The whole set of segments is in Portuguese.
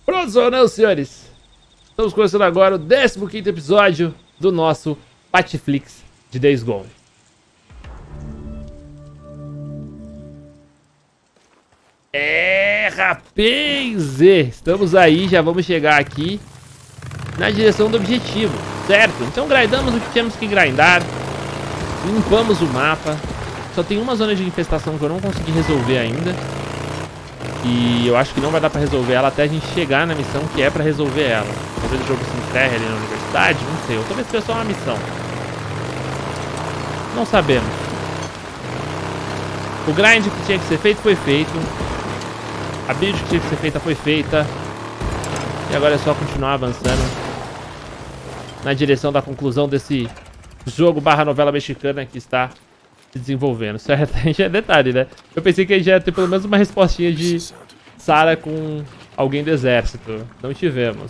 Prontos ou não, senhores? Estamos começando agora o 15º episódio do nosso Patflix de Days Gone. Rapaz! Estamos aí, já vamos chegar aqui na direção do objetivo, certo? Então grindamos o que tínhamos que grindar, limpamos o mapa. Só tem uma zona de infestação que eu não consegui resolver ainda. E eu acho que não vai dar pra resolver ela até a gente chegar na missão que é pra resolver ela. Talvez o jogo se encerre ali na universidade, não sei. Ou talvez seja só uma missão. Não sabemos. O grind que tinha que ser feito foi feito. A build que tinha que ser feita foi feita. E agora é só continuar avançando na direção da conclusão desse jogo / novela mexicana que está se desenvolvendo, certo? A gente é detalhe, né? Eu pensei que a gente ia ter pelo menos uma respostinha de Sarah com alguém do exército. Não tivemos.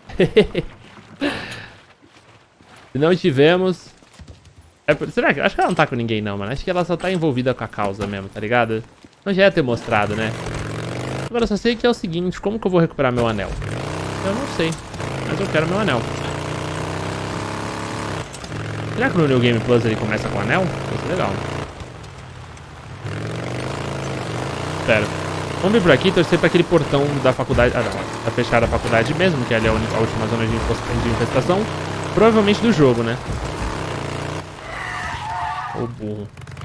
Não tivemos. Será que... Acho que ela não tá com ninguém não, mano. Acho que ela só tá envolvida com a causa mesmo, tá ligado? Não já ia ter mostrado, né? Agora eu só sei que é o seguinte, como que eu vou recuperar meu anel? Eu não sei, mas eu quero meu anel. Será que no New Game Plus ele começa com anel? Vai ser legal. Pera. Vamos vir por aqui e torcer pra aquele portão da faculdade. Ah, não. Tá fechada a faculdade mesmo, que ali é a última zona de infestação. Provavelmente do jogo, né? Ô burro.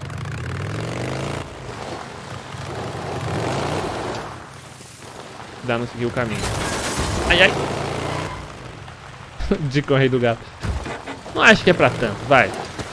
Dá não seguir o caminho. Ai, ai. De correr do gato. Não acho que é pra tanto, vai.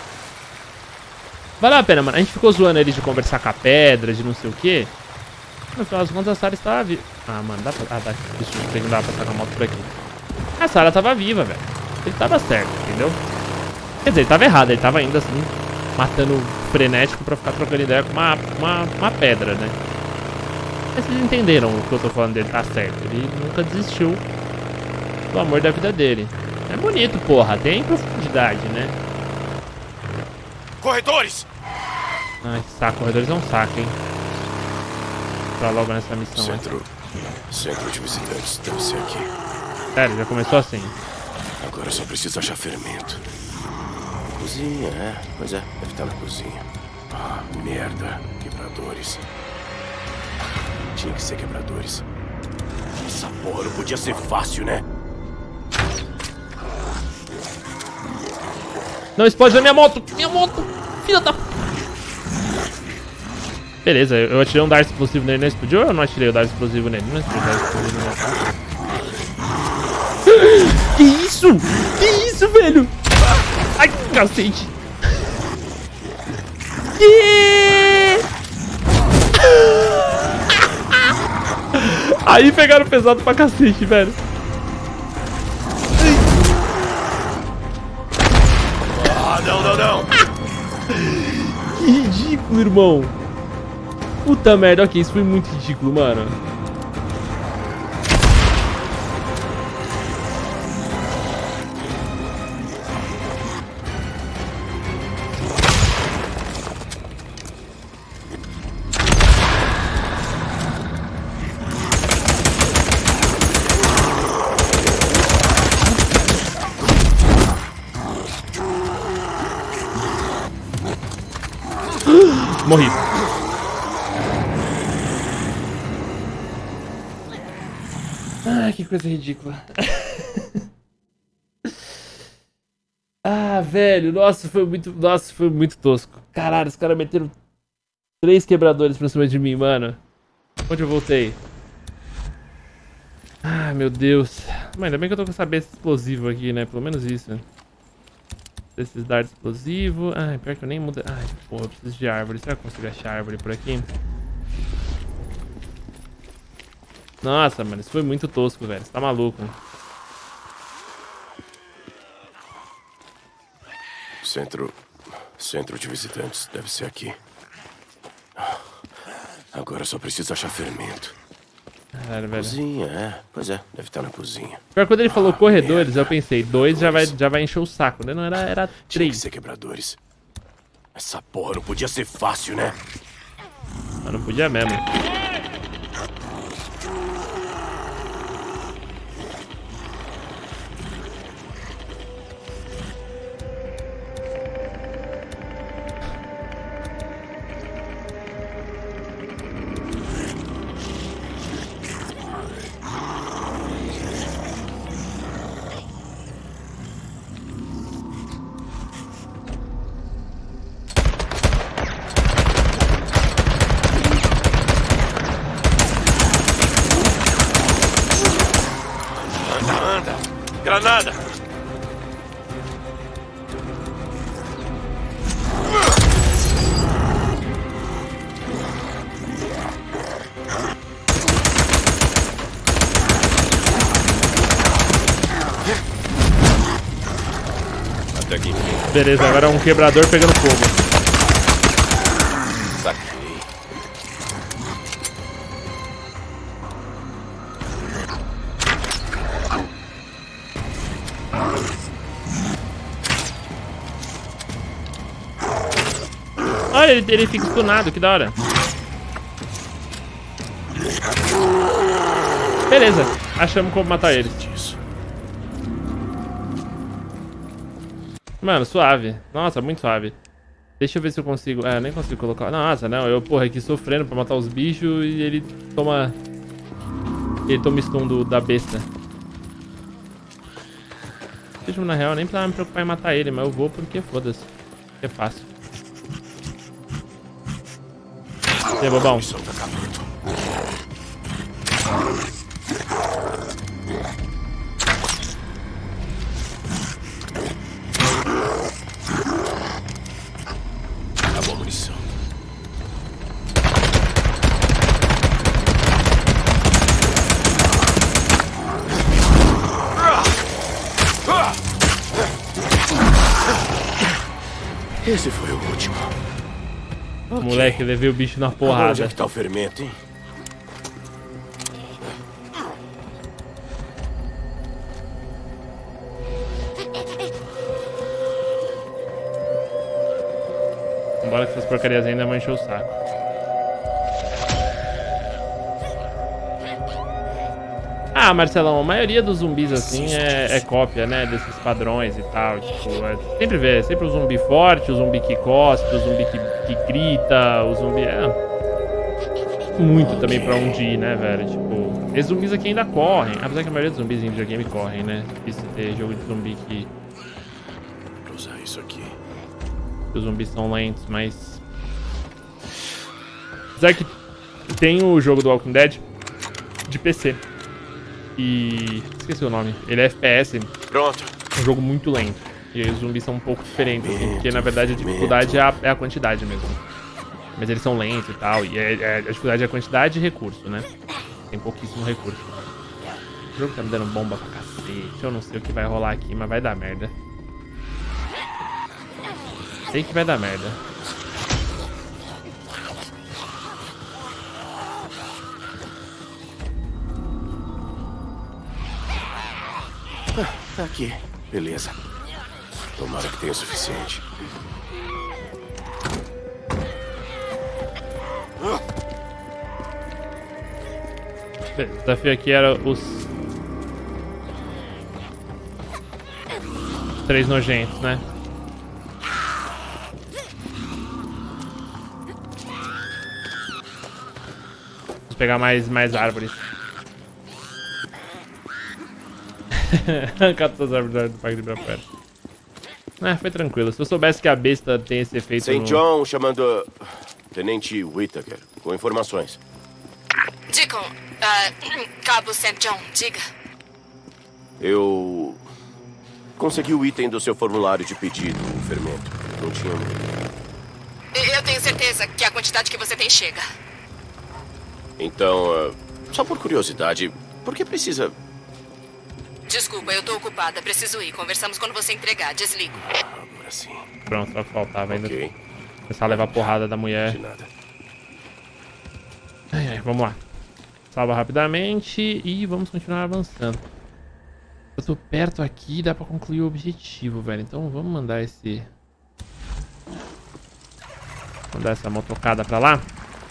Valeu a pena, mano. A gente ficou zoando ele de conversar com a pedra, de não sei o que. No final das contas, a Sarah estava viva. Ah, mano, dá pra... Ah, dá. Deixa eu ver que não dá pra passar com a moto por aqui. A Sarah tava viva, velho. Ele tava certo, entendeu? Quer dizer, ele tava errado. Ele tava ainda assim, matando frenético pra ficar trocando ideia com uma pedra, né? Mas vocês entenderam o que eu tô falando dele, tá certo. Ele nunca desistiu do amor da vida dele. É bonito, porra. Tem profundidade, né? Corredores! Ai, que saco. Corredores é um saco, hein? Pra logo nessa missão. Centro de visitantes. Deve ser aqui. Sério, já começou assim. Agora só preciso achar fermento. Cozinha, é. Pois é, deve estar na cozinha. Ah, merda. Quebradores. Tinha que ser quebradores. Essa porra não podia ser fácil, né? Não explode na minha moto! Minha moto! Filha da... Beleza, eu atirei um dardo explosivo nele, não explodiu ou eu não atirei o dardo explosivo nele? Não atirei o dardo explosivo nele. Que isso? Que isso, velho? Ai, cacete! Que... Aí pegaram pesado pra cacete, velho. Ah, não. Que ridículo, irmão. Puta merda, ok, isso foi muito ridículo, mano. Morri. Ai, que coisa ridícula. Ah, velho. Nossa, foi muito tosco. Caralho, os caras meteram 3 quebradores pra cima de mim, mano. Onde eu voltei? Ah, meu Deus. Mas ainda bem que eu tô com essa besta explosiva aqui, né? Pelo menos isso. Esses dardos explosivos. Ai, pior que eu nem mudo. Ai, porra, eu preciso de árvore. Será que eu consigo achar árvore por aqui? Nossa, mano, isso foi muito tosco, velho. Você tá maluco. Centro de visitantes. Deve ser aqui. Agora só preciso achar fermento. Caralho, velho. Cozinha, é. Pois é, deve estar na cozinha. Pior, quando ele falou corredores, eu pensei, 2 já vai encher o saco, né? Não, era 3. Tinha que ser quebradores. Essa porra não podia ser fácil, né? Mas não podia mesmo. Granada! Até aqui. Beleza, agora é um quebrador pegando fogo. Saquei. Olha, ele fica stunado, que da hora. Beleza, achamos como matar ele. Mano, suave. Nossa, muito suave. Deixa eu ver se eu consigo... eu nem consigo colocar... Nossa, não, eu, porra, aqui sofrendo pra matar os bichos e ele toma... Ele toma stun da besta. Mesmo, na real, nem precisava me preocupar em matar ele, mas eu vou porque foda-se. É fácil. E aí, bobão? Acabou a munição. Esse foi o último. Moleque, levei o bicho na Onde é porrada. que tá o fermento, hein? Embora que essas porcarias ainda vão encher o saco. Ah, Marcelão, a maioria dos zumbis assim é cópia, né? Desses padrões e tal. Tipo, sempre vê, sempre o zumbi forte, o zumbi que cospe, o zumbi que grita, o zumbi. Muito também pra onde ir, né, velho? Tipo, esses zumbis aqui ainda correm. Apesar que a maioria dos zumbis em videogame correm, né? Difícil ter jogo de zumbi que. Vou usar isso aqui. Os zumbis são lentos, mas... Apesar que tem o jogo do Walking Dead de PC. E... esqueci o nome. Ele é FPS. Pronto. É um jogo muito lento. E aí os zumbis são um pouco diferentes, assim, porque na verdade a dificuldade é a quantidade mesmo. Mas eles são lentos e tal. E a dificuldade é a quantidade e recurso, né? Tem pouquíssimo recurso. O jogo tá me dando bomba pra cacete. Eu não sei o que vai rolar aqui, mas vai dar merda. Sei que vai dar merda. Tá aqui. Beleza. Tomara que tenha o suficiente. O desafio aqui era os 3 nojentos, né? Vamos pegar mais árvores. Arrancar todas as árvores do parque de Ibirapuera. Foi tranquilo. Se eu soubesse que a besta tem esse efeito St. John chamando Tenente Whittaker com informações. Deacon, Cabo St. John, diga. Eu consegui o item do seu formulário de pedido, o fermento. Não tinha muito. Eu tenho certeza que a quantidade que você tem chega. Então, só por curiosidade, por que precisa... Desculpa, eu tô ocupada. Preciso ir. Conversamos quando você entregar. Desligo. Agora sim. Pronto, só faltava ainda. Ok. Começar a levar porrada da mulher. De nada. Vamos lá. Salva rapidamente e vamos continuar avançando. Eu tô perto aqui e dá pra concluir o objetivo, velho. Então vamos mandar esse... mandar essa motocada pra lá.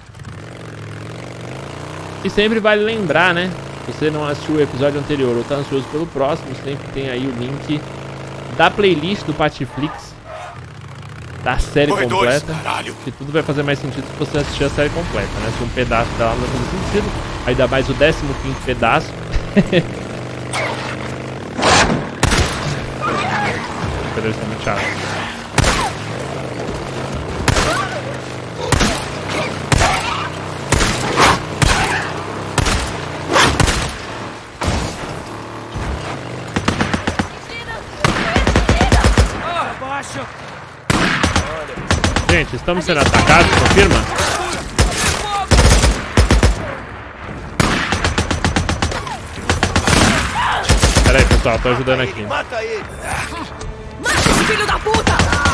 E sempre vale lembrar, né? Se você não assistiu o episódio anterior ou tá ansioso pelo próximo, sempre tem aí o link da playlist do Patiflix, da série completa. Que tudo vai fazer mais sentido se você assistir a série completa, né? Se um pedaço dela não faz sentido, aí dá mais o 15º pedaço. Beleza, tá muito chato. Gente, estamos sendo atacados, confirma? Pera aí, pessoal, tô ajudando aqui. Mata ele! Mata esse filho da puta!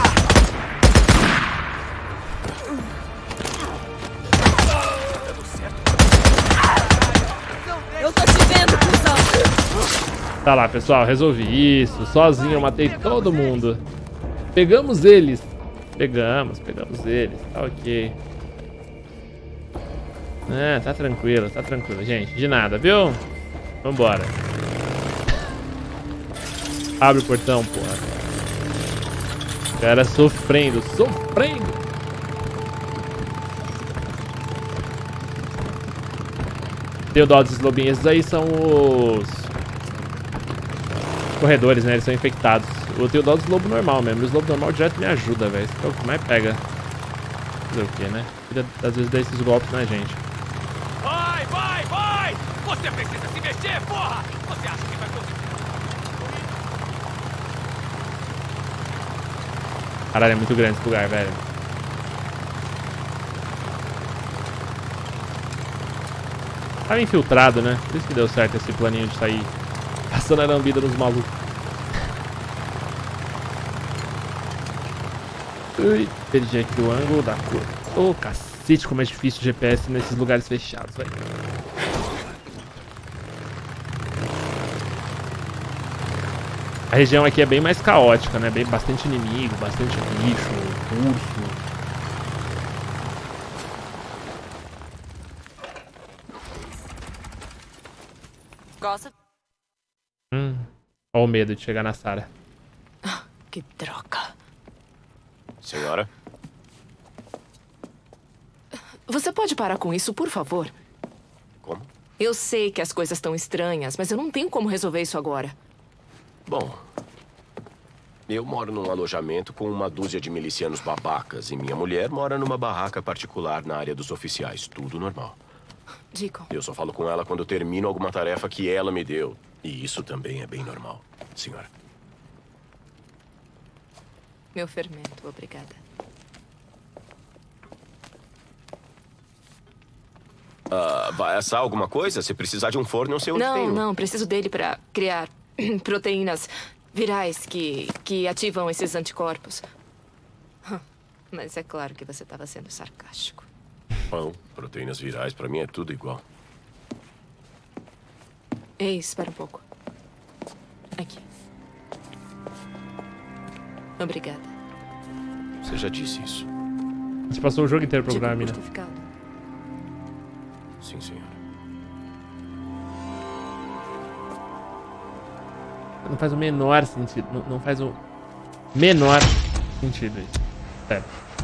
Eu tô te vendo, cuzão! Tá lá, pessoal, resolvi isso. Sozinho eu matei todo mundo. Pegamos eles. Pegamos eles. Tá ok. É, tá tranquilo, gente. De nada, viu? Vambora. Abre o portão, porra. O cara sofrendo. Tenho dó desses lobinhos. Esses aí são os corredores, né? Eles são infectados. Eu tenho dó dos lobos normal mesmo. Os lobos normal direto me ajuda, velho. Isso é o que mais pega. Fazer o que, né? Às vezes dá esses golpes na gente. Vai! Você precisa se mexer, porra! Você acha que vai conseguir? Caralho, é muito grande esse lugar, velho. Tava infiltrado, né? Por isso que deu certo esse planinho de sair passando a lambida nos malucos. Ui, perdi aqui o ângulo da cor. Ô, cacete, como é difícil o GPS nesses lugares fechados, velho. A região aqui é bem mais caótica, né? Bastante inimigo, bastante bicho, urso. Gosta? Olha o medo de chegar na Sarah. Que droga. Senhora? Você pode parar com isso, por favor? Como? Eu sei que as coisas estão estranhas, mas eu não tenho como resolver isso agora. Bom, eu moro num alojamento com uma dúzia de milicianos babacas e minha mulher mora numa barraca particular na área dos oficiais. Tudo normal. Deacon. Eu só falo com ela quando termino alguma tarefa que ela me deu. E isso também é bem normal, senhora. Meu fermento, obrigada. Vai assar alguma coisa? Se precisar de um forno, eu sei onde tem. Não, preciso dele pra criar proteínas virais que ativam esses anticorpos. Mas é claro que você estava sendo sarcástico. Bom, proteínas virais, pra mim é tudo igual. Ei, espera um pouco. Aqui. Obrigada. Você já disse isso. A gente passou o jogo inteiro procurando a mina. Sim, senhora. Não faz o menor sentido. Não faz o menor sentido isso. Sério.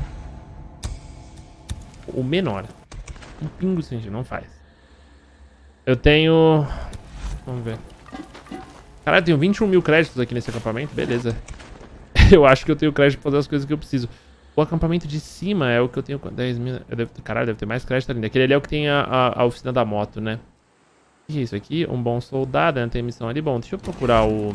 O menor. Um pingo de sentido. Não faz. Eu tenho... Vamos ver. Caralho, eu tenho 21 mil créditos aqui nesse acampamento. Beleza. Eu acho que eu tenho crédito pra fazer as coisas que eu preciso. O acampamento de cima é o que eu tenho com 10 mil... Caralho, deve ter mais crédito ali. Aquele ali é o que tem a oficina da moto, né? O que é isso aqui? Um bom soldado, né? Tem missão ali. Bom, deixa eu procurar o...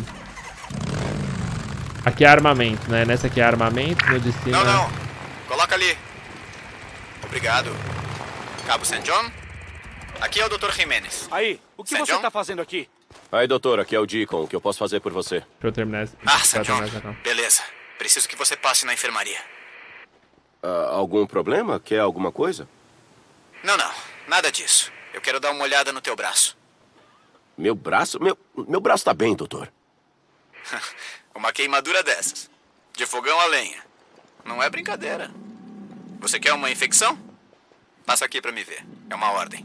Aqui é armamento, né? Nessa aqui é armamento, no de cima... Não. Coloca ali. Obrigado. Cabo St. John? Aqui é o Dr. Jimenez. Aí, o que St. você John? tá fazendo aqui? Aí, doutor, aqui é o Deacon. O que eu posso fazer por você? Deixa eu terminar esse... St. John. Beleza. Preciso que você passe na enfermaria. Algum problema? Quer alguma coisa? Não. Nada disso. Eu quero dar uma olhada no teu braço. Meu braço? Meu braço tá bem, doutor. Uma queimadura dessas. De fogão a lenha. Não é brincadeira. Você quer uma infecção? Passa aqui pra me ver. É uma ordem.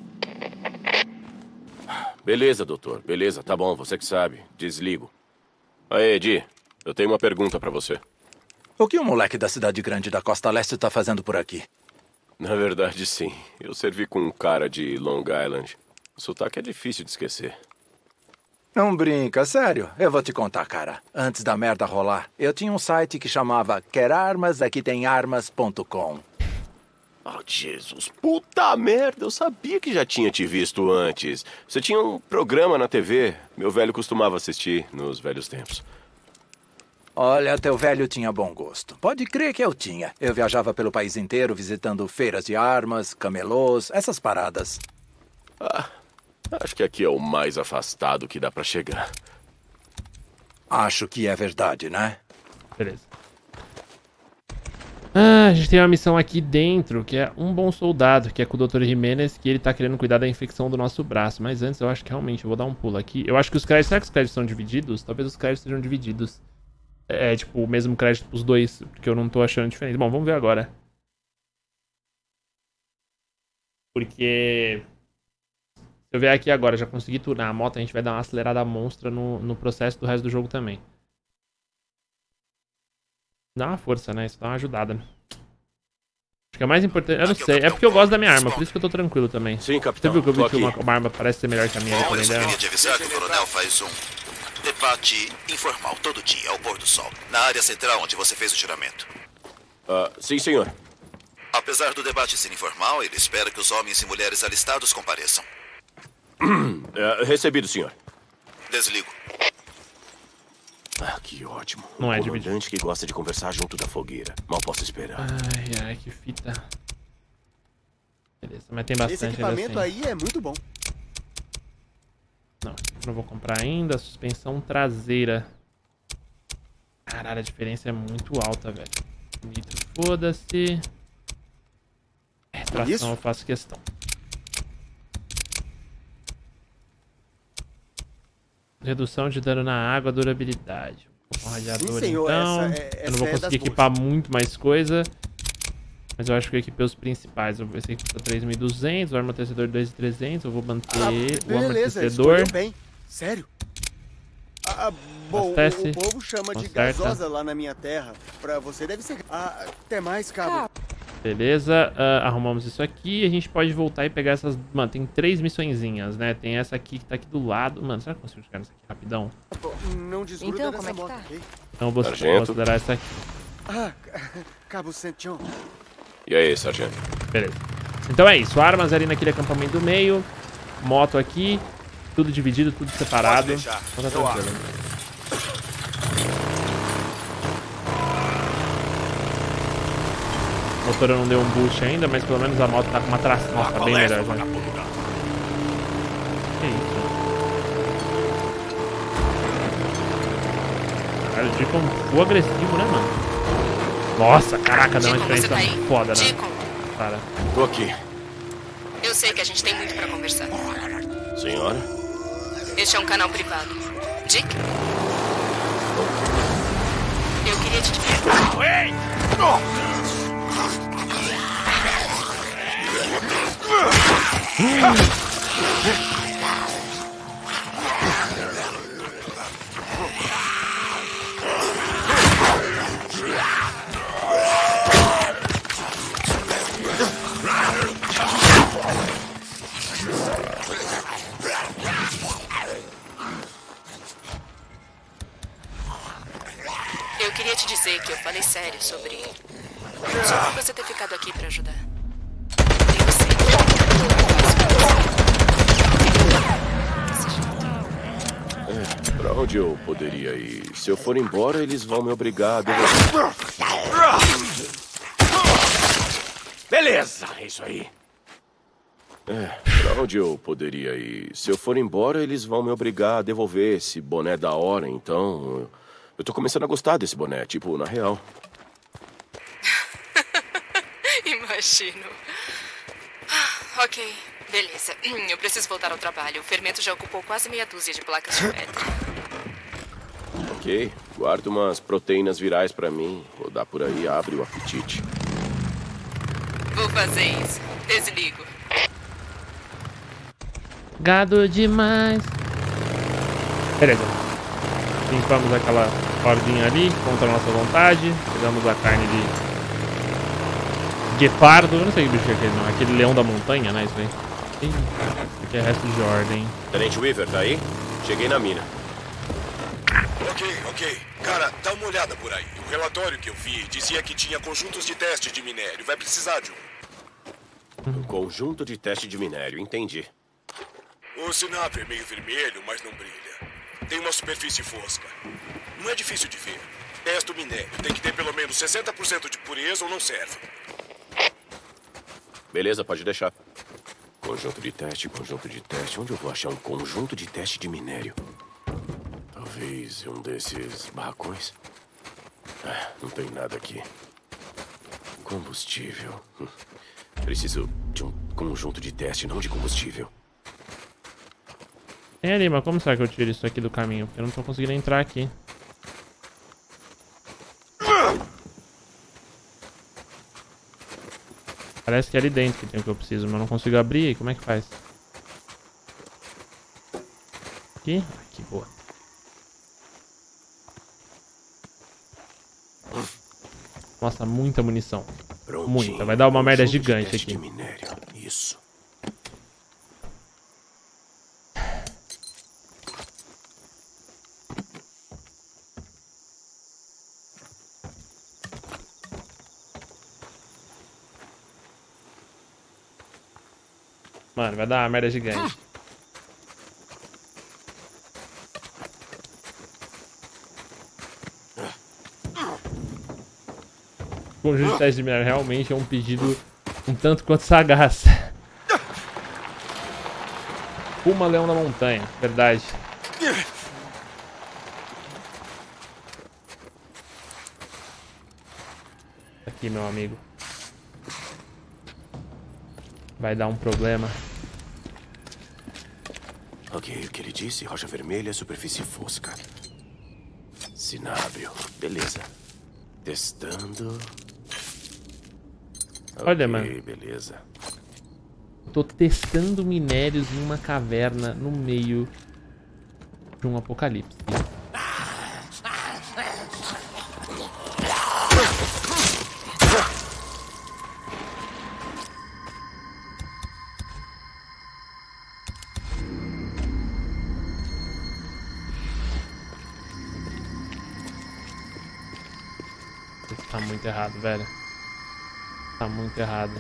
Beleza, doutor. Beleza, tá bom. Você que sabe. Desligo. Aí, Edi. Eu tenho uma pergunta pra você. O que um moleque da cidade grande da Costa Leste tá fazendo por aqui? Na verdade, sim. Eu servi com um cara de Long Island. O sotaque é difícil de esquecer. Não brinca, sério. Eu vou te contar, cara. Antes da merda rolar, eu tinha um site que chamava querarmas.com. Oh, Jesus. Puta merda. Eu sabia que já tinha te visto antes. Você tinha um programa na TV. Meu velho costumava assistir nos velhos tempos. Olha, teu velho tinha bom gosto. Pode crer que eu tinha. Eu viajava pelo país inteiro visitando feiras de armas, camelôs, essas paradas. Ah, acho que aqui é o mais afastado que dá pra chegar. Acho que é verdade, né? Beleza. Ah, a gente tem uma missão aqui dentro, que é um bom soldado, que é com o Dr. Jimenez, que ele tá querendo cuidar da infecção do nosso braço. Mas antes, eu acho que realmente, eu vou dar um pulo aqui. Eu acho que os créditos, será que os créditos são divididos? Talvez os créditos sejam divididos. É, tipo, o mesmo crédito pros dois, porque eu não tô achando diferente. Bom, vamos ver agora. Porque... se eu vier aqui agora, já consegui tunar a moto, a gente vai dar uma acelerada monstra no processo do resto do jogo também. Dá uma força, né? Isso dá uma ajudada. Acho que é mais importante... eu não sei, é porque eu gosto da minha arma, por isso que eu tô tranquilo também. Sim, Você capitão. viu que eu vi Tô que aqui. uma arma parece ser melhor que a minha ali, Bom, eu também, só né? queria te avisar que o coronel faz um debate informal todo dia, ao pôr do sol, na área central onde você fez o juramento. Sim, senhor. Apesar do debate ser informal, ele espera que os homens e mulheres alistados compareçam. Recebido, senhor. Desligo. Ah, que ótimo. Não é Um dividido. comandante que gosta de conversar junto da fogueira. Mal posso esperar. Ai, ai, que fita. Beleza, mas tem bastante Esse equipamento ainda assim. aí é muito bom. Não, não vou comprar ainda. Suspensão traseira. Caralho, a diferença é muito alta, velho. Nitro, foda-se. Tração Isso? eu faço questão. Redução de dano na água, durabilidade. Vou comprar um radiador, senhor, então. essa Eu não vou é conseguir das equipar muito mais coisa. Mas eu acho que eu equipei os principais. Esse aqui custa 3.200, o amortecedor 2.300. Eu vou manter o Beleza, amortecedor. escolheu bem. Sério? Bom, Abastece. o povo chama de Conserta. gasosa lá na minha terra. Pra você deve ser... até mais, cabo. Beleza, arrumamos isso aqui. A gente pode voltar e pegar essas... Mano, tem 3 missõezinhas, né? Tem essa aqui que tá aqui do lado. Mano, será que eu consigo chegar nessa aqui rapidão? Não desgruda Então, dessa como é que moto, tá? ok? Então eu vou Sargento. considerar essa aqui. Cabo Saint-John. E aí, sargento? Beleza. Então é isso. Armas ali naquele acampamento do meio. Moto aqui. Tudo dividido, tudo separado. Pode deixar. Então tá Eu tranquilo. O motor não deu um boost ainda, mas pelo menos a moto tá com uma tração. Nossa, tá bem melhor já. Que isso? Cara, o Deacon ficou agressivo, né, mano? Nossa, caraca, dá uma Deacon, você diferença tá aí? foda, né? Deacon, Cara. Tô aqui. eu sei que a gente tem muito pra conversar. Senhora? Este é um canal privado. Dick? Eu queria te dizer. Eu queria te dizer que eu falei sério sobre você ter ficado aqui pra ajudar. Eu sei. Pra onde eu poderia ir? Se eu for embora, eles vão me obrigar a devolver. Beleza, é isso aí. Pra onde eu poderia ir? Se eu for embora, eles vão me obrigar a devolver esse boné da hora, então... Eu tô começando a gostar desse boné, tipo, na real. Imagino. Ok, beleza. Eu preciso voltar ao trabalho. O fermento já ocupou quase meia dúzia de placas de pedra. Ok, guarda umas proteínas virais pra mim. Rodar por aí abre o apetite. Vou fazer isso. Desligo. Gado demais. Beleza. Limpamos aquela cordinha ali contra a nossa vontade. Pegamos a carne de guepardo. Eu não sei que bicho é aquele não. Aquele leão da montanha, né? Isso aí. Ih, isso aqui é resto de ordem. Tenente Weaver, tá aí? Cheguei na mina. Ok. Cara, dá uma olhada por aí. O relatório que eu vi dizia que tinha conjuntos de teste de minério. Vai precisar de um. Um conjunto de teste de minério, entendi. O sinap é meio vermelho, mas não brilha. Tem uma superfície fosca. Não é difícil de ver. Testa o minério. Tem que ter pelo menos 60% de pureza ou não serve. Beleza, pode deixar. Conjunto de teste. Onde eu vou achar um conjunto de teste de minério? Talvez um desses barracões. Não tem nada aqui. Combustível. Preciso de um conjunto de teste, não de combustível. Tem ali, mas como será que eu tiro isso aqui do caminho? Porque eu não tô conseguindo entrar aqui. Parece que é ali dentro que tem o que eu preciso, mas eu não consigo abrir. Como é que faz? Aqui? Aqui, boa. Nossa, muita munição. Prontinho. Muita. Vai dar uma merda Conjunto de gigante teste aqui. de minério. Isso. Mano, vai dar uma merda gigante. O conjunto de teste de minério realmente é um pedido um tanto quanto sagaz. Puma Leão da Montanha, verdade. Aqui, meu amigo. Vai dar um problema. Ok, o que ele disse? Rocha vermelha, superfície fosca. Cinábrio. Beleza. Testando. Olha, Ok, mano. beleza. Tô testando minérios em uma caverna no meio de um apocalipse. Isso tá muito errado, velho. Tá muito errado.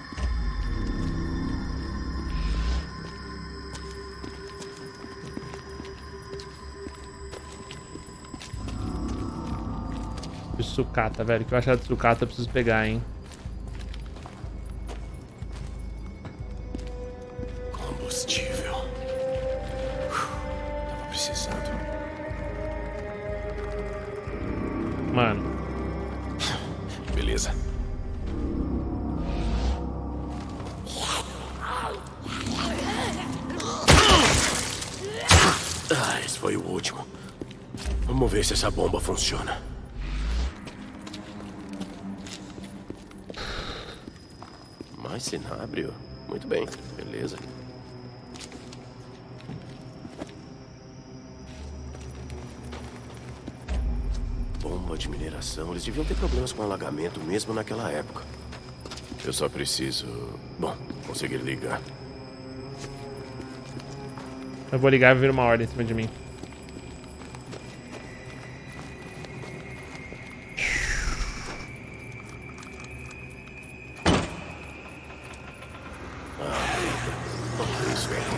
De sucata, velho. O que eu achar de sucata eu preciso pegar, hein. Combustível. Tava precisando. Mano. Beleza. Esse foi o último. Vamos ver se essa bomba funciona. Mais cinábrio? Muito bem, beleza. Bomba de mineração. Eles deviam ter problemas com alagamento mesmo naquela época. Eu só preciso... Bom, conseguir ligar. Eu vou ligar e vir uma ordem em cima de mim. Isso aí.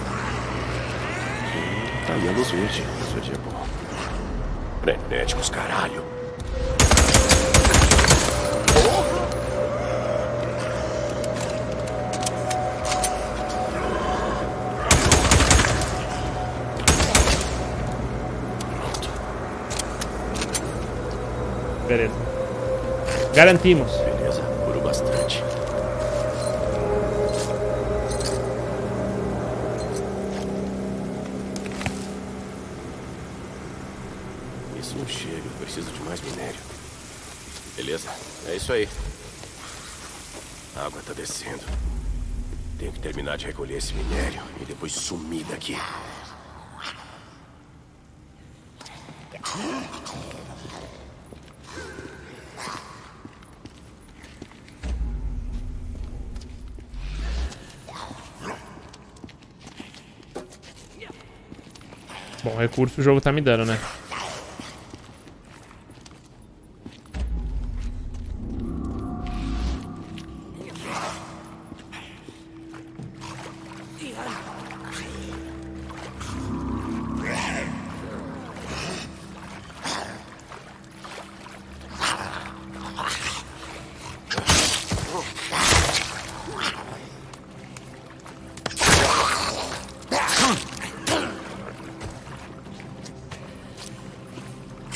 Tá aí a luz verde. Isso aqui é bom. Frenéticos, caralho. Beleza. Garantimos. Beleza, curou bastante. Isso não chega, eu preciso de mais minério. Beleza, é isso aí. A água tá descendo. Tenho que terminar de recolher esse minério e depois sumir daqui. Bom, recurso o jogo tá me dando, né?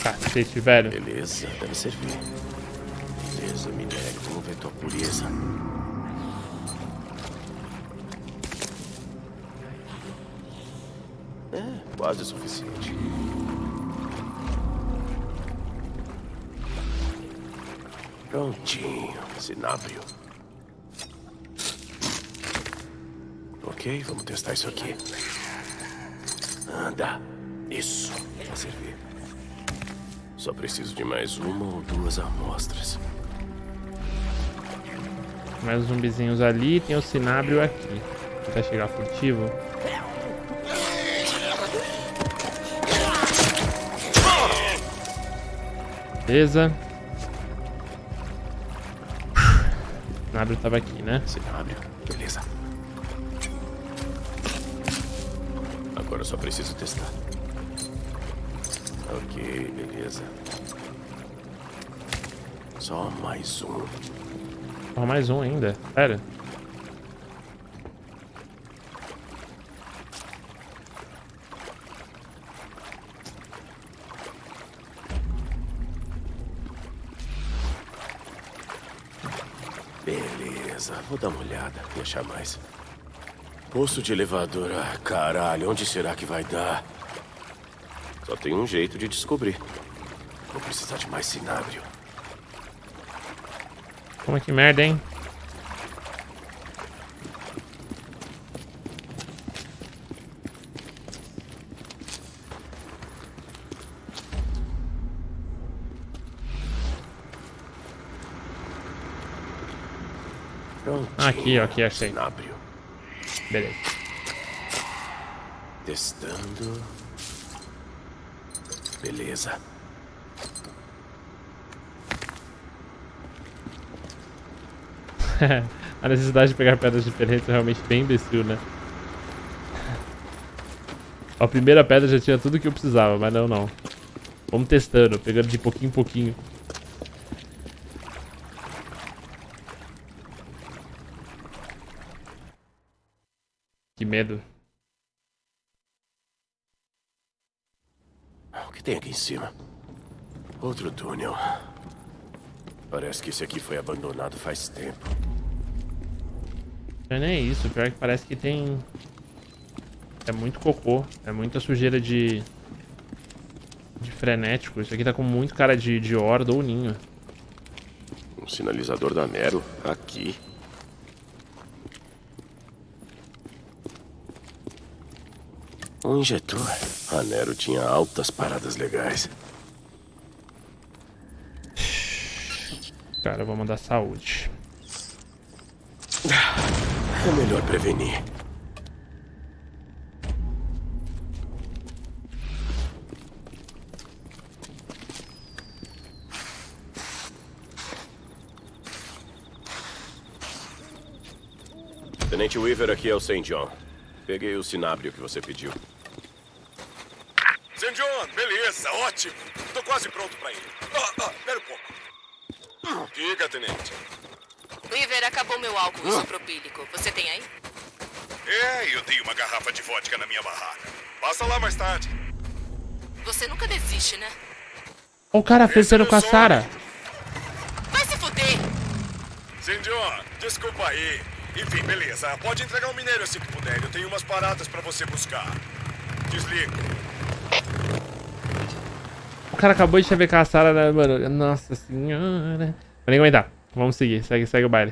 Cacete, velho. Beleza, deve servir. Beleza, minério. Vamos ver tua pureza. É, quase o suficiente. Prontinho. Cinábrio. Ok, vamos testar isso aqui. Anda. Isso. Vai servir. Só preciso de mais uma ou duas amostras. Mais os zumbizinhos ali. Tem o cinábrio aqui. Vai chegar furtivo. Beleza. O cinábrio tava aqui, né? Cinábrio. Beleza. Agora eu só preciso testar. Ok, beleza. Só mais um. Só mais um ainda. Sério? Beleza, vou dar uma olhada e achar mais. Posto de elevador. Ah, caralho, onde será que vai dar? Só tem um jeito de descobrir. Vou precisar de mais cinábrio. Como que merda, hein? Prontinho. Aqui, ó, aqui, achei. Cinábrio. Beleza. Testando. Beleza. A necessidade de pegar pedras diferentes é realmente bem imbecil, né? A primeira pedra já tinha tudo que eu precisava, mas não. Vamos testando, pegando de pouquinho em pouquinho. Que medo. O que tem aqui em cima? Outro túnel. Parece que esse aqui foi abandonado faz tempo. Não é nem isso, pior que parece que tem... É muito cocô, é muita sujeira de frenético. Isso aqui tá com muito cara de horda ou ninho. Um sinalizador da Nero aqui. Um injetor. A Nero tinha altas paradas legais. Cara, eu vou mandar saúde. É melhor prevenir. Tenente Weaver, aqui é o St. John. Peguei o cinábrio que você pediu. St. John, beleza, ótimo. Tô quase pronto pra ir. Pera um pouco. Diga, tenente. Weaver, acabou meu álcool isopropílico. Você tem aí? Eu tenho uma garrafa de vodka na minha barraca. Passa lá mais tarde. Você nunca desiste, né? Ó, o cara fechando com a Sarah. Vai se fuder! St. John, desculpa aí. Enfim, beleza. Pode entregar o minério assim que puder. Eu tenho umas paradas pra você buscar. Desliga. O cara acabou de chavecar a Sarah, né, mano? Nossa senhora. Vou nem comentar. Vamos seguir. Segue o baile.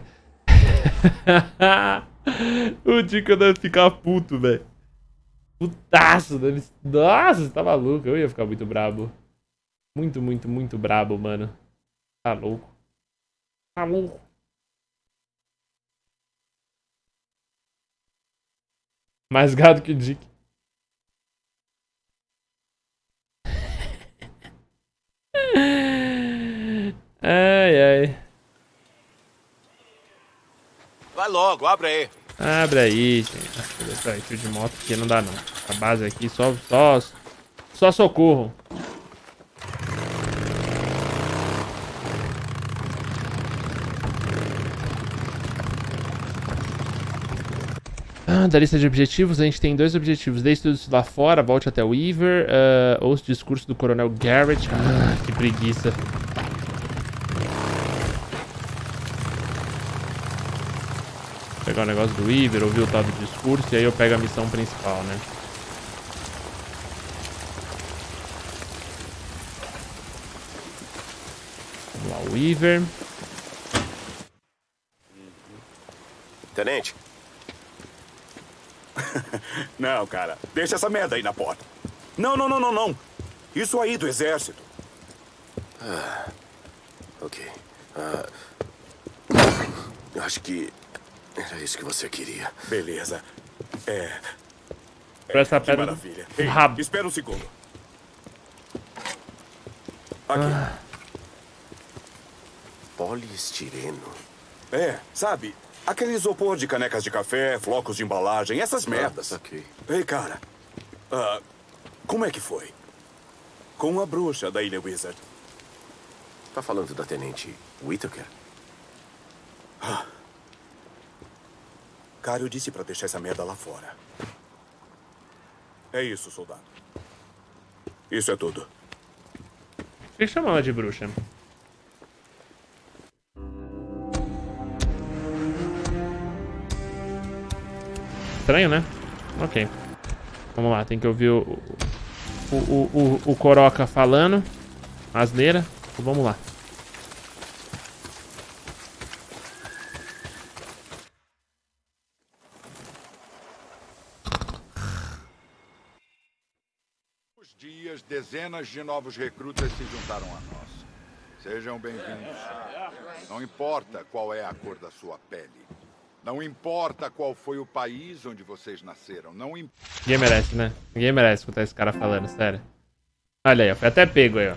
O Tico deve ficar puto, velho. Putaço. Deve... Nossa, você tá maluco. Eu ia ficar muito brabo. Muito brabo, mano. Tá louco. Tá louco. Mais gado que o Dick. Ai. Vai logo, abre aí. Abre aí, gente. Peraí, tio de moto aqui não dá não. A base aqui só socorro. Da lista de objetivos, a gente tem 2 objetivos. Deixe tudo isso lá fora, volte até o Weaver. Ouça o discurso do Coronel Garrett. Que preguiça. Vou pegar o negócio do Weaver, ouvir o tal do discurso e aí eu pego a missão principal, né? Vamos lá, o Weaver. Tenente. Não, cara. Deixa essa merda aí na porta. Não. Isso aí do exército. Ok. Eu acho que era isso que você queria. Beleza. Por essa Que pedra. maravilha. Um rabo. Espera um segundo. Aqui. Poliestireno. Sabe? Aquele isopor de canecas de café, flocos de embalagem, essas merdas. Ok. Ei, cara. Como é que foi? Com a bruxa da Ilha Wizard. Tá falando da Tenente Whittaker? Cara, eu disse pra deixar essa merda lá fora. É isso, soldado. Isso é tudo. Por que chama ela de bruxa? Estranho, né? Ok. Vamos lá, tem que ouvir o Coroca falando. Asneira. Então vamos lá. Dias, dezenas de novos recrutas se juntaram a nós. Sejam bem-vindos. Não importa qual é a cor da sua pele. Não importa qual foi o país onde vocês nasceram. Não importa. Ninguém merece, né? Ninguém merece escutar esse cara falando, sério. Olha aí, ó. Foi até pego aí, ó.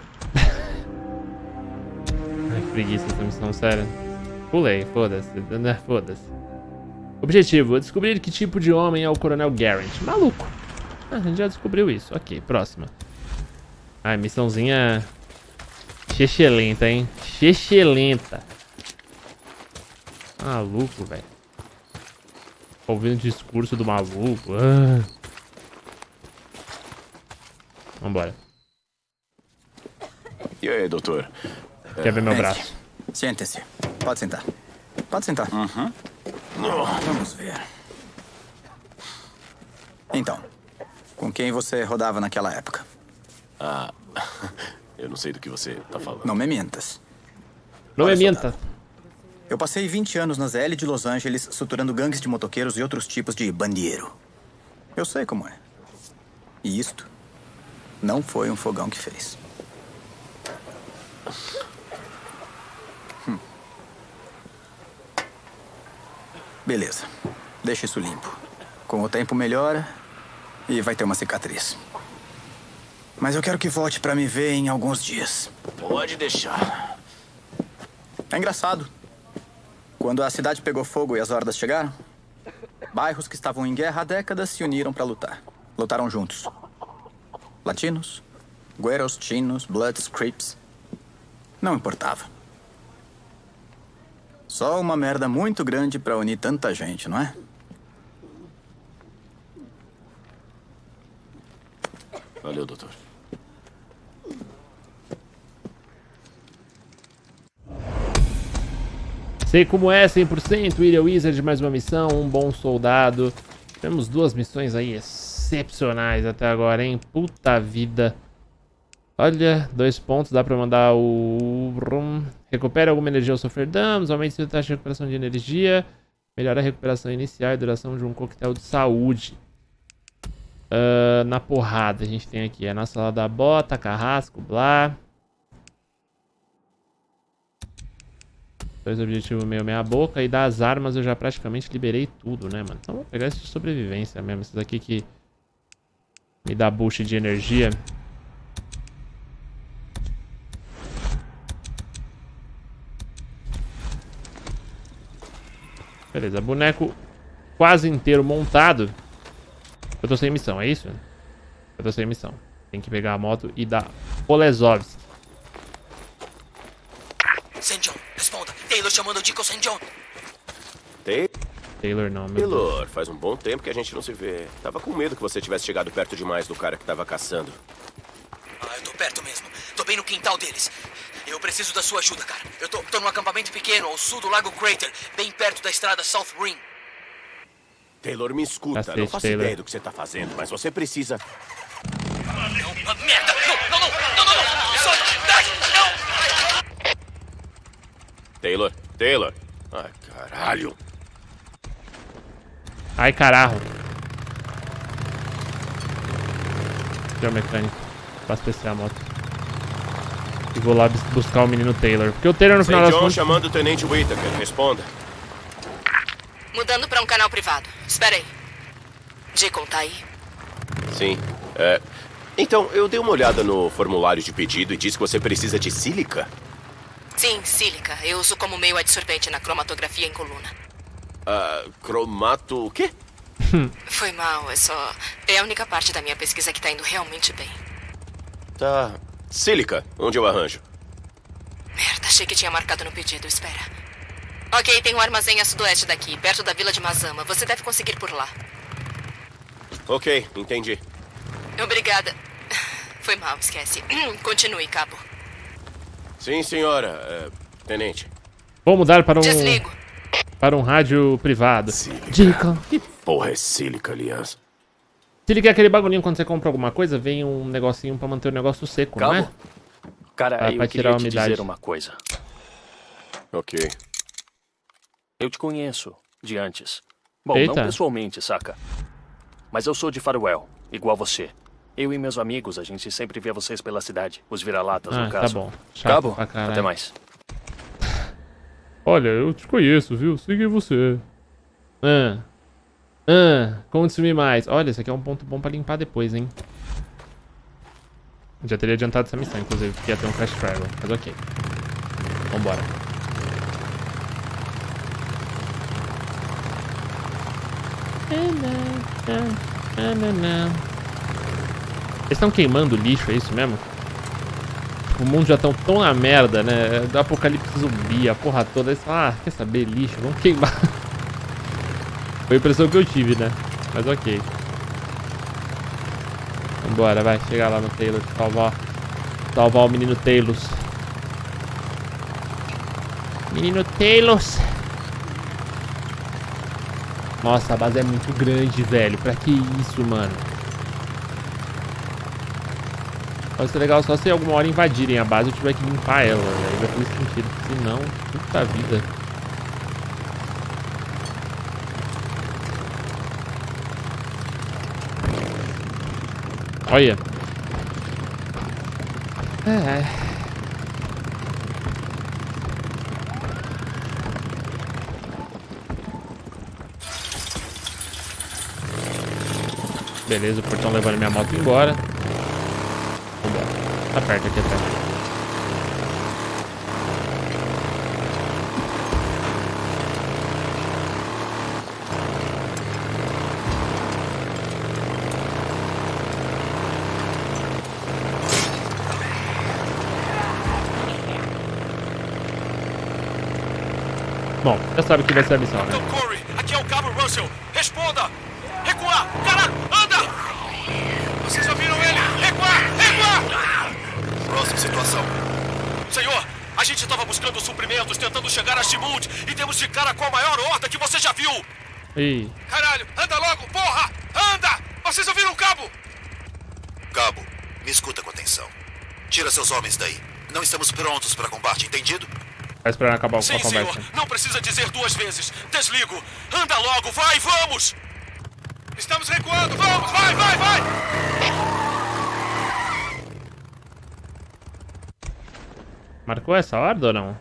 Ai, que preguiça essa missão, sério. Pulei, foda-se. Foda-se. Objetivo: descobrir que tipo de homem é o Coronel Garrett. Maluco. A gente já descobriu isso. Ok, próxima. Ai, missãozinha... Chechelenta, hein? Chechelenta. Maluco, velho. Ouvindo o discurso do maluco. Vambora. E aí, doutor? Quer ver meu braço? Sente-se. Pode sentar. Pode sentar. Vamos ver. Então, com quem você rodava naquela época? Eu não sei do que você tá falando. Não me mintas. Não me minta. Eu passei 20 anos na ZL de Los Angeles, suturando gangues de motoqueiros e outros tipos de bandido. Eu sei como é. E isto não foi um fogão que fez. Beleza. Deixa isso limpo. Com o tempo melhora e vai ter uma cicatriz. Mas eu quero que volte pra me ver em alguns dias. Pode deixar. É engraçado. Quando a cidade pegou fogo e as hordas chegaram, bairros que estavam em guerra há décadas se uniram pra lutar. Lutaram juntos. Latinos, güeros, chinos, bloods, crips. Não importava. Só uma merda muito grande pra unir tanta gente, não é? Valeu, doutor. Sei como é, 100%. Ilha Wizard, mais uma missão. Um bom soldado. Temos 2 missões aí excepcionais até agora, hein? Puta vida. Olha, 2 pontos. Dá pra mandar o... Recupera alguma energia ao sofrer danos. Aumente a taxa de recuperação de energia. Melhora a recuperação inicial e duração de um coquetel de saúde. Na porrada a gente tem aqui a nossa lá da bota, carrasco, blá. 2 objetivos meia boca. E das armas eu já praticamente liberei tudo, né, mano? Então vou pegar esse de sobrevivência mesmo. Esses aqui que me dá boost de energia. Beleza, boneco quase inteiro montado. Eu tô sem missão, é isso? Eu tô sem missão. Tem que pegar a moto e dar Polezovski. St. John, responda. Taylor chamando Dico St. John. Taylor, não, meu Deus. Taylor, faz um bom tempo que a gente não se vê. Tava com medo que você tivesse chegado perto demais do cara que tava caçando. Eu tô perto mesmo. Tô bem no quintal deles. Eu preciso da sua ajuda, cara. Eu tô num acampamento pequeno ao sul do Lago Crater, bem perto da estrada South Rim. Taylor, me escuta. Cacete, não faço Taylor. ideia do que você tá fazendo, mas você precisa... Merda! Não! Solta! Não! Taylor. Ai, caralho. Ai, caralho. Aqui é o mecânico. Pra abastecer a moto. E vou lá buscar o menino Taylor. Porque o Taylor no final das John contas... chamando o Tenente Whittaker. Responda. Mudando pra um canal privado. Espera aí. Deacon, tá aí? Sim. Então, eu dei uma olhada no formulário de pedido e disse que você precisa de sílica. Sim, sílica. Eu uso como meio adsorvente na cromatografia em coluna. Cromato... o quê? Foi mal, é a única parte da minha pesquisa que tá indo realmente bem. Tá. Sílica, onde eu arranjo? Merda, achei que tinha marcado no pedido, espera. Ok, tem um armazém a sudoeste daqui, perto da vila de Mazama. Você deve conseguir por lá. Ok, entendi. Obrigada. Foi mal, esquece. Continue, cabo. Sim, senhora. Tenente. Vou mudar para um... Desligo. Para um rádio privado. Sílica. Deacon. Que porra é sílica, aliás? Sílica é aquele bagulhinho quando você compra alguma coisa, vem um negocinho pra manter o negócio seco, não é? Cara, Pra eu tirar queria a te umidade. dizer uma coisa. Ok. Eu te conheço de antes. Bom, Eita. não pessoalmente, saca? Mas eu sou de Farwell, igual você. Eu e meus amigos, a gente sempre vê vocês pela cidade. Os vira-latas, no caso. Tá bom. Chato Cabo, pra caralho. até mais. Olha, eu te conheço, viu? Siga você. Conte-me mais. Olha, esse aqui é um ponto bom pra limpar depois, hein? Já teria adiantado essa missão, inclusive, porque ia ter um fast travel. Mas ok. Vambora. Eles estão queimando lixo, é isso mesmo? Tipo, o mundo já tá tão na merda, né? Do apocalipse zumbi, a porra toda. Eles falam, quer saber, lixo, vamos queimar. Foi a impressão que eu tive, né? Mas ok. Vambora, vai. Chegar lá no Taylor. Salvar o menino Taylor. Menino Taylor. Nossa, a base é muito grande, velho. Pra que isso, mano? Pode ser legal só se alguma hora invadirem a base e eu tiver que limpar ela. Aí vai fazer sentido. Se não, puta vida. Olha. Beleza, o portão levando minha moto embora. Vambora. Tá perto aqui até. Bom, já sabe que vai ser a missão, né? Então, Corey, aqui é o Cabo Russell. Responda! Recuar! Caralho, anda! Vocês ouviram ele? Recuar! Recuar! Próxima situação. Senhor, a gente estava buscando suprimentos, tentando chegar a Shimund e temos de cara com a maior horda que você já viu. Ih. Caralho, anda logo, porra! Anda! Vocês ouviram o Cabo? Cabo, me escuta com atenção. Tira seus homens daí. Não estamos prontos para combate, entendido? Vai esperar acabar Sim, a conversa. senhor. Não precisa dizer duas vezes. Desligo. Anda logo, vai, vamos! Estamos recuando, vamos, vai, vai, vai! Marcou essa ordem ou não?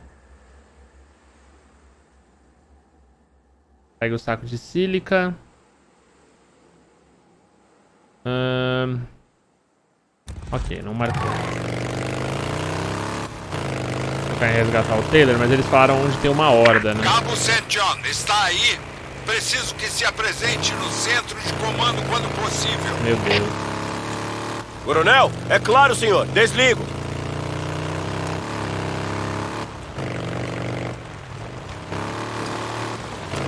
Pega o saco de sílica. Ok, não marcou. Eu quero resgatar o Taylor, mas eles falaram onde tem uma horda, né? Cabo St. John, está aí? Preciso que se apresente no centro de comando quando possível. Meu Deus. Coronel, é claro, senhor. Desligo.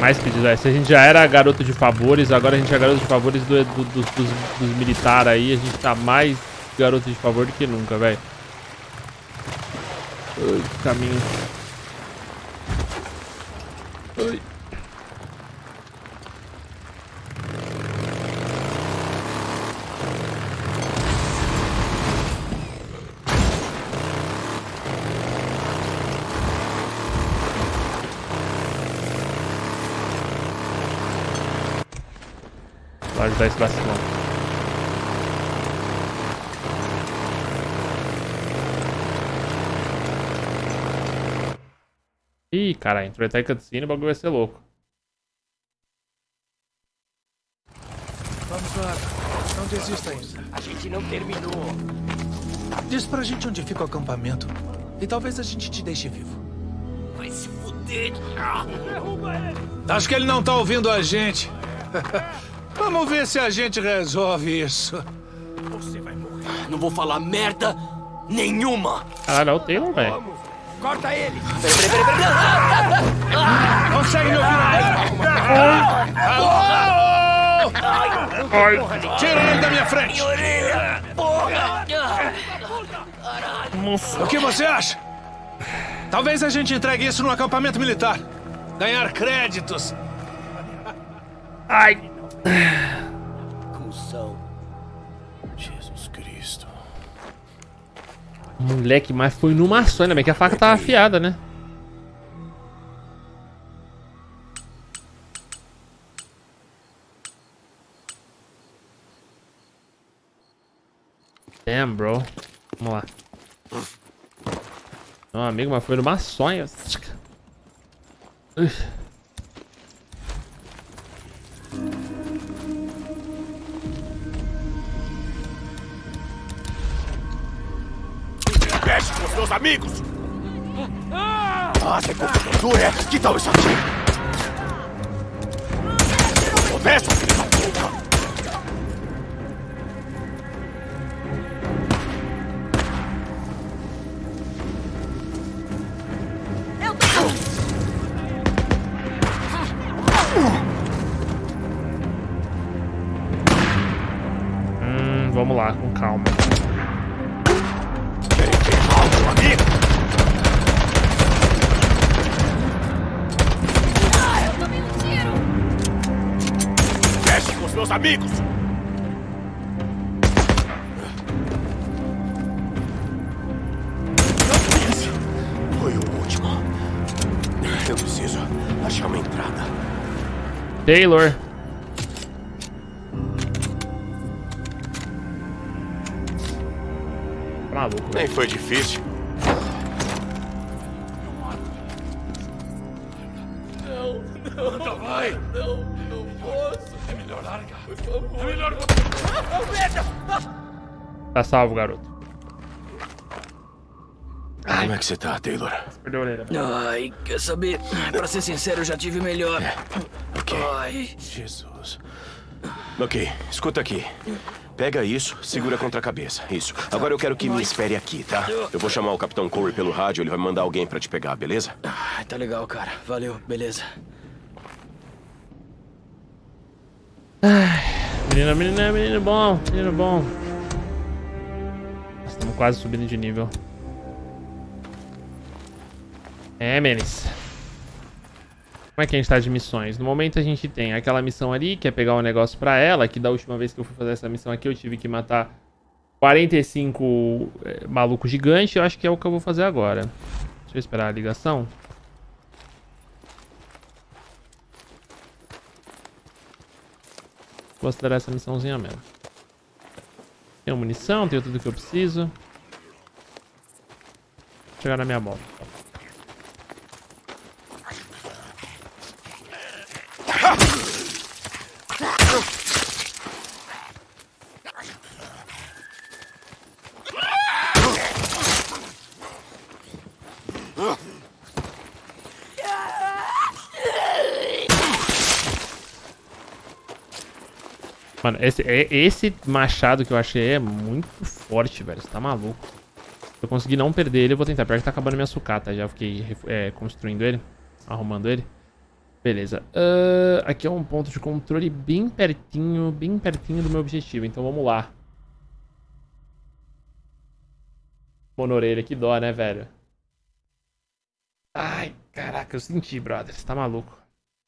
Mais pedidos. Se a gente já era garoto de favores, agora a gente é garoto de favores dos militares aí. A gente tá mais garoto de favor do que nunca, velho. Caminho. Ai. Vou ajudar esse vacilão. Ih, caralho, entrou até cutscene, o bagulho vai ser louco. Vamos lá, não desista ainda. A gente não terminou. Diz pra gente onde fica o acampamento. E talvez a gente te deixe vivo. Vai se fuder. Acho que ele não tá ouvindo a gente. Vamos ver se a gente resolve isso. Você vai morrer. Não vou falar merda nenhuma. Caralho, é o Taylor, velho. Corta ele. Peraí. Consegue me ouvir? Alô? Tira ele da minha frente. O que você acha? Talvez a gente entregue isso no acampamento militar. Ganhar créditos. Ai. Cusão. Jesus Cristo. Moleque, mas foi numa só, ainda bem que a faca tava afiada, né? Damn, bro. Vamos lá. Não, amigo, mas foi numa só, hein? Mexe com os meus amigos! Ah, você confrontou, é? Que tal isso aqui? Mexe, filho da puta! Vamos lá, com calma. Eu tomei um tiro! Mexe com os meus amigos! Esse foi o último. Eu preciso achar uma entrada. Taylor. Maluco, nem foi difícil. Não vai. Não posso. É melhor largar. Por favor. É melhor. Tá salvo, garoto. Como é que você tá, Taylor? Perdeu a orelha. Ai, quer saber? Pra ser sincero, eu já tive melhor. Ok. Ai. Jesus. Ok, escuta aqui. Pega isso, segura contra a cabeça. Isso. Agora eu quero que me espere aqui, tá? Eu vou chamar o Capitão Corey pelo rádio, ele vai mandar alguém pra te pegar, beleza? Tá legal, cara. Valeu, beleza. Ai, menino bom, menino bom. Nós estamos quase subindo de nível. É, Menes. Como é que a gente tá de missões? No momento a gente tem aquela missão ali, que é pegar um negócio pra ela, que da última vez que eu fui fazer essa missão aqui eu tive que matar 45 malucos gigantes. Eu acho que é o que eu vou fazer agora. Deixa eu esperar a ligação. Vou acelerar essa missãozinha mesmo. Tenho munição, tenho tudo que eu preciso. Vou chegar na minha moto. Mano, esse machado que eu achei é muito forte, velho. Você tá maluco. Se eu conseguir não perder ele, eu vou tentar. Pior que tá acabando minha sucata. Já fiquei construindo ele, arrumando ele. Beleza. Aqui é um ponto de controle bem pertinho do meu objetivo. Então vamos lá. Monorelha, que dó, né, velho? Ai, caraca, eu senti, brother. Você tá maluco.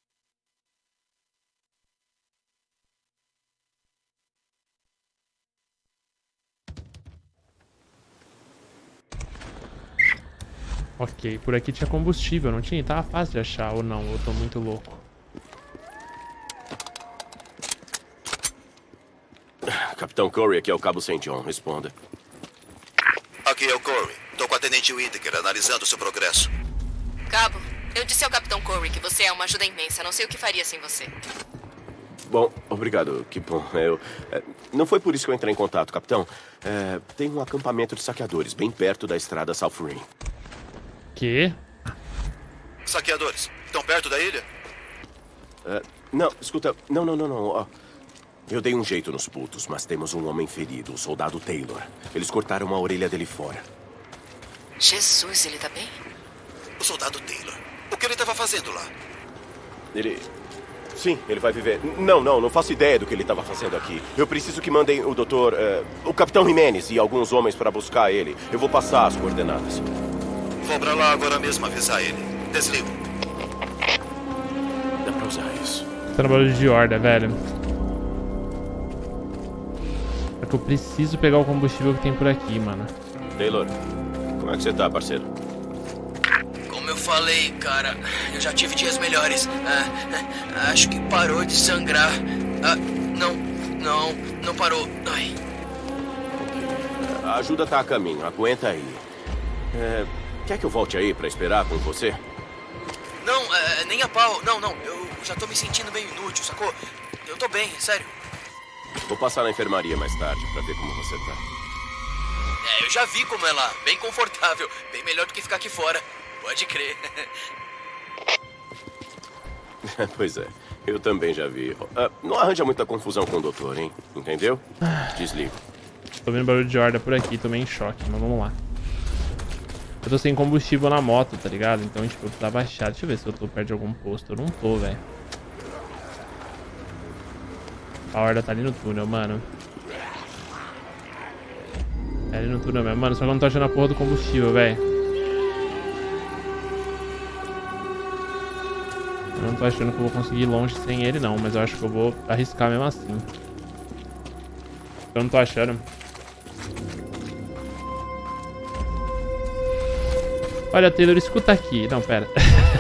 Ok, por aqui tinha combustível, não tinha? Tava fácil de achar, ou não? Eu tô muito louco. Capitão Corey, aqui é o Cabo St. John. Responda. Aqui é o Corey. Tô com a Tenente Whittaker analisando seu progresso. Cabo, eu disse ao Capitão Corey que você é uma ajuda imensa. Não sei o que faria sem você. Bom, obrigado. Que bom. Não foi por isso que eu entrei em contato, capitão. Tem um acampamento de saqueadores bem perto da estrada South Rim. Que? Saqueadores. Tão perto da ilha? Não, escuta. Não. Eu dei um jeito nos putos, mas temos um homem ferido, o soldado Taylor. Eles cortaram a orelha dele fora. Jesus, ele tá bem? O soldado Taylor. O que ele estava fazendo lá? Sim, ele vai viver. Não faço ideia do que ele estava fazendo aqui. Eu preciso que mandem o doutor... o Capitão Jimenez e alguns homens para buscar ele. Eu vou passar as coordenadas. Vou pra lá agora mesmo avisar ele. Desligo. Dá pra usar isso. Tá no barulho de horda, velho. É que eu preciso pegar o combustível que tem por aqui, mano. Taylor, como é que você tá, parceiro? Como eu falei, cara, eu já tive dias melhores. Acho que parou de sangrar. Não parou. Ai. A ajuda tá a caminho, aguenta aí. Quer que eu volte aí pra esperar com você? Não, nem a pau. Não, eu já tô me sentindo meio inútil, sacou? Eu tô bem, sério. Vou passar na enfermaria mais tarde pra ver como você tá. Eu já vi como é lá, bem confortável. Bem melhor do que ficar aqui fora. Pode crer. Pois é, eu também já vi. Não arranja muita confusão com o doutor, hein? Entendeu? Desligo. Tô vendo barulho de horda por aqui, tô meio em choque, mas vamos lá. Eu tô sem combustível na moto, tá ligado? Então, tipo, eu precisava achar. Deixa eu ver se eu tô perto de algum posto. Eu não tô, velho. A horda tá ali no túnel, mano. É ali no túnel mesmo. Mano, só que eu não tô achando a porra do combustível, velho. Eu não tô achando que eu vou conseguir ir longe sem ele, não. Mas eu acho que eu vou arriscar mesmo assim. Eu não tô achando. Olha, Taylor, escuta aqui. Não, pera.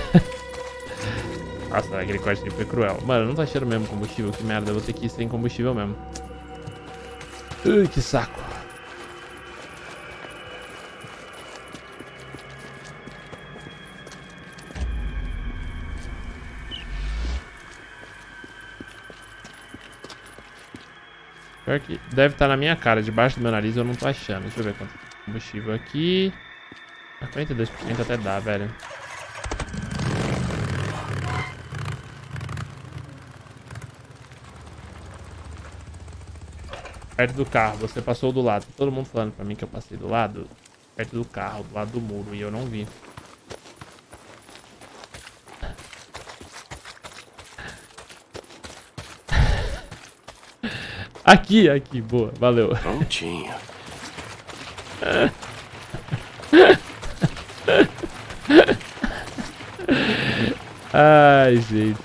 Nossa, aquele corte foi cruel. Mano, eu não tô achando mesmo combustível. Que merda, eu vou ter que ir sem combustível mesmo. Ui, que saco. Pior que deve estar na minha cara, debaixo do meu nariz eu não tô achando. Deixa eu ver quanto combustível aqui. 42% até dá, velho. Perto do carro, você passou do lado. Todo mundo falando pra mim que eu passei do lado. Perto do carro, do lado do muro, e eu não vi. Aqui, boa, valeu. Prontinho. Ai, gente.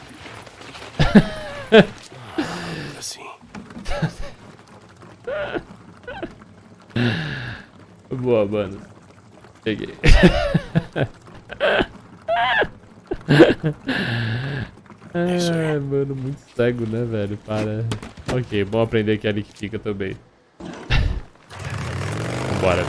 Assim. Boa, mano. Peguei. Ai, mano, muito cego, né, velho? Para. Ok, bom aprender que é ali que fica também. Vambora.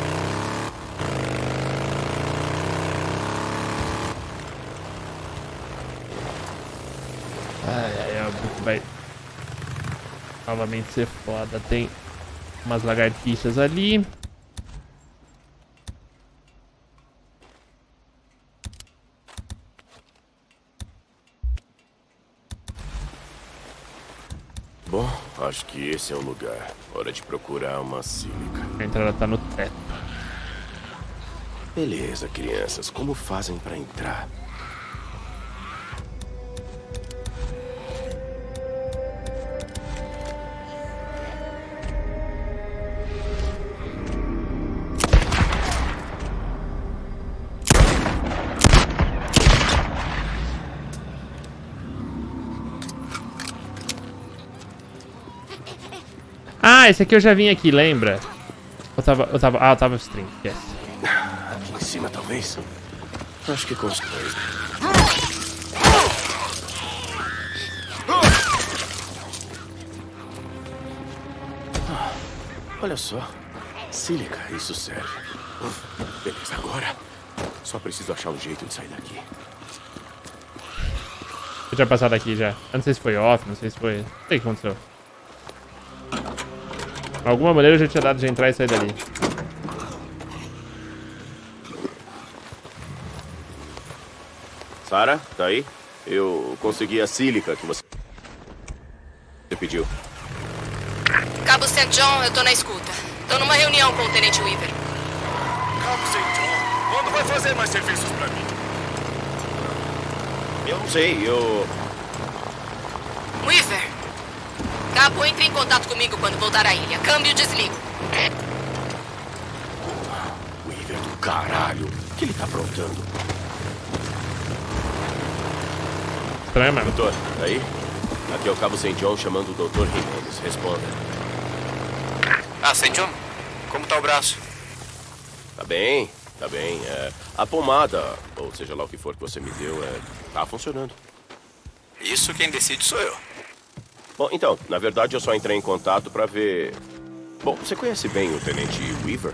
Ai, o bico vai novamente ser foda. Tem umas lagartixas ali. Bom, acho que esse é o lugar. Hora de procurar uma sílica. A entrada tá no teto. Beleza, crianças. Como fazem pra entrar? Ah, esse aqui eu já vim aqui, lembra? Eu tava stream, yes. Aqui em cima, talvez? Acho que com os dois. Olha só. Sílica, isso serve. Beleza, agora só preciso achar um jeito de sair daqui. Eu tinha passado aqui já. Eu não sei se foi off, não sei se foi... Não sei o que aconteceu. De alguma maneira eu já tinha dado de entrar e sair dali. Sarah, tá aí? Eu consegui a sílica que você pediu. Cabo St. John, eu tô na escuta. Tô numa reunião com o Tenente Weaver. Cabo St. John, quando vai fazer mais serviços pra mim? Eu não sei, Weaver, Cabo, entre em contato comigo quando voltar à ilha. Câmbio e desligo. Weaver do caralho. O que ele tá aprontando? Estranho mesmo. Doutor, tá aí? Aqui é o Cabo St. John chamando o Dr. Jimenez. Responda. Ah, St. John, como tá o braço? Tá bem, tá bem. A pomada, ou seja lá o que for que você me deu, tá funcionando. Isso quem decide sou eu. Bom, então, na verdade eu só entrei em contato pra ver... Bom, você conhece bem o Tenente Weaver?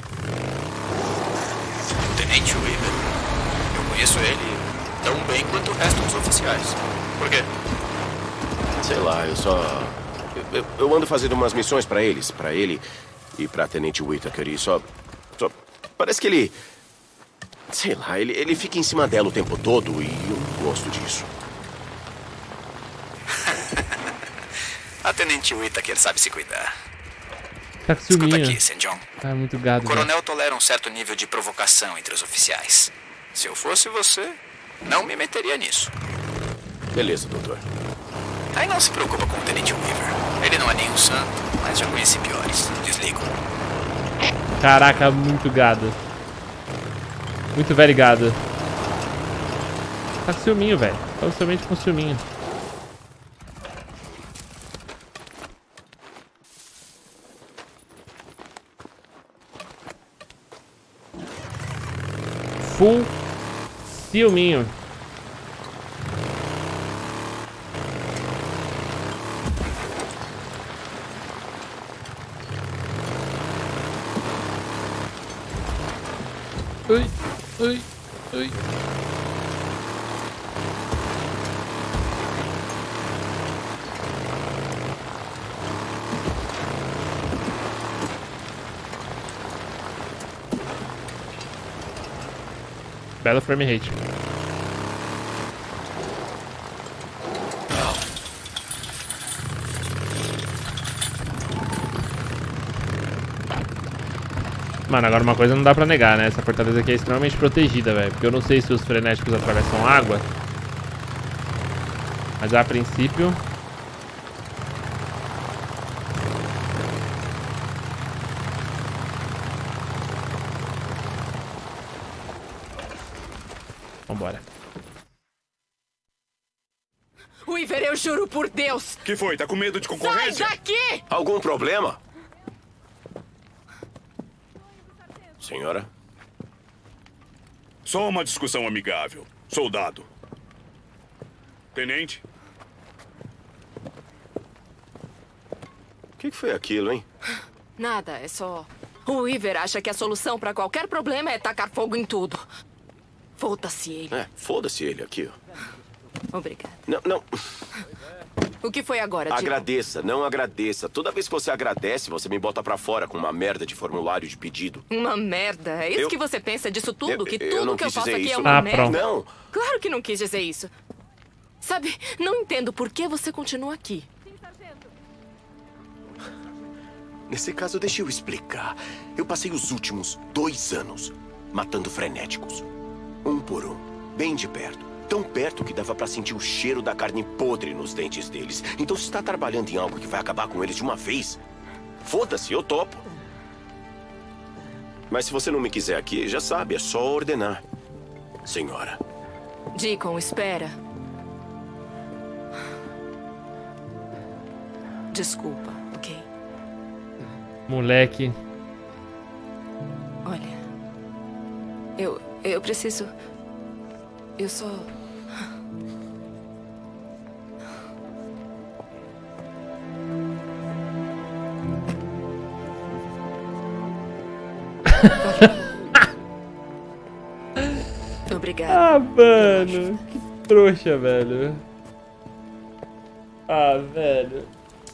O Tenente Weaver? Eu conheço ele tão bem quanto o resto dos oficiais. Por quê? Sei lá, eu só... Eu ando fazendo umas missões pra eles, pra ele e pra Tenente Whittaker, e só... Parece que ele... Sei lá, ele fica em cima dela o tempo todo e eu não gosto disso. A Tenente Whittaker sabe se cuidar. Tá com Escuta ciúminho. aqui, St. John. Tá muito gado. O coronel tolera um certo nível de provocação entre os oficiais. Se eu fosse você, não me meteria nisso. Beleza, doutor. Aí não se preocupa com o Tenente Weaver. Ele não é nenhum santo, mas já conheci piores. Desligo. Caraca, muito gado. Muito velho gado. Tá com ciúminho, velho. Tá somente com ciúminho. Full ciúminho. Ui, ui, ui. Bela frame rate. Mano, agora uma coisa não dá pra negar, né? Essa fortaleza aqui é extremamente protegida, velho. Porque eu não sei se os frenéticos atravessam água. Mas a princípio... Vambora. Weaver, eu juro por Deus! Que foi? Tá com medo de concorrência? Sai daqui! Algum problema? Senhora? Só uma discussão amigável. Soldado. Tenente? O que foi aquilo, hein? Nada, é só... O Weaver acha que a solução pra qualquer problema é tacar fogo em tudo. Foda-se ele. Foda-se ele aqui, ó. Obrigada. Não. O que foi agora, Dico? Agradeça, não agradeça. Toda vez que você agradece, você me bota pra fora com uma merda de formulário de pedido. Uma merda? É isso que você pensa disso tudo? Que tudo que eu faço aqui é isso. uma merda? Não. Claro que não quis dizer isso. Sabe, não entendo por que você continua aqui. Nesse caso, deixa eu explicar. Eu passei os últimos 2 anos matando frenéticos. Um por um, bem de perto. Tão perto que dava pra sentir o cheiro da carne podre nos dentes deles. Então, se está trabalhando em algo que vai acabar com eles de uma vez, foda-se, eu topo. Mas se você não me quiser aqui, já sabe, é só ordenar. Senhora. Deacon, espera. Desculpa, ok? Moleque. Olha, eu preciso... Eu só... Obrigada. Ah, mano. Que trouxa, velho. Ah, velho.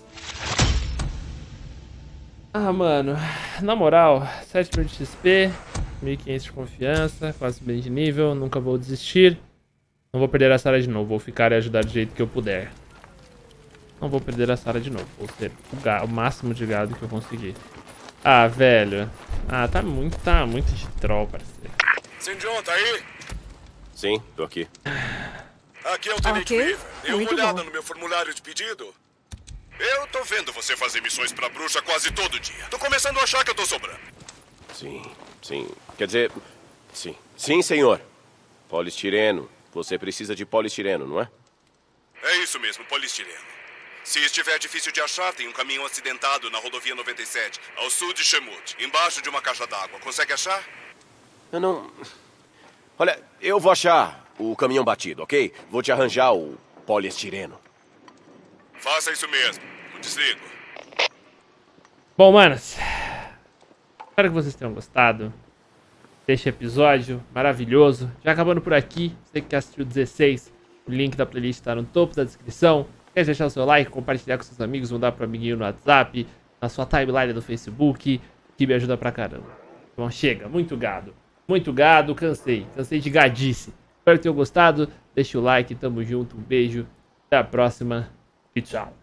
Ah, mano. Na moral, 7.000 de XP, 1.500 de confiança, quase bem de nível, nunca vou desistir. Não vou perder a Sarah de novo, vou ficar e ajudar do jeito que eu puder. Não vou perder a Sarah de novo, vou ter o máximo de gado que eu conseguir. Ah, velho. Ah, tá muito de troll, parceiro. St. John, tá aí? Sim, tô aqui. Aqui é o Tenente Weaver. Dê uma olhada no meu formulário de pedido. Eu tô vendo você fazer missões pra bruxa quase todo dia. Tô começando a achar que eu tô sobrando. Sim. Quer dizer, sim. Sim, senhor. Polistireno. Você precisa de polistireno, não é? É isso mesmo, polistireno. Se estiver difícil de achar, tem um caminhão acidentado na rodovia 97, ao sul de Shemut, embaixo de uma caixa d'água. Consegue achar? Eu não... Olha, eu vou achar o caminhão batido, ok? Vou te arranjar o poliestireno. Faça isso mesmo. Não desligo. Bom, manos. Espero que vocês tenham gostado deste episódio maravilhoso. Já acabando por aqui. Você que assistiu 16, o link da playlist está no topo da descrição. Quer deixar o seu like, compartilhar com seus amigos, mandar para o amiguinho no WhatsApp, na sua timeline do Facebook, que me ajuda pra caramba. Bom, chega. Muito gado, cansei de gadice. Espero que tenham gostado. Deixa o like, tamo junto, um beijo, até a próxima e tchau.